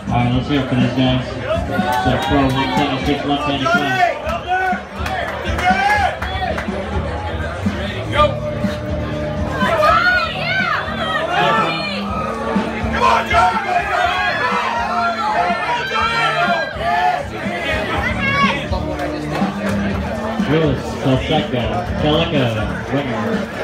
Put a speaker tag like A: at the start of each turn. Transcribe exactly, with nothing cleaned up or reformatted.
A: Alright, let's hear it for these guys. So pro one seventy-six left-handed class.
B: Go! Come on, John!
A: Willis, Salseco, Calico, winner.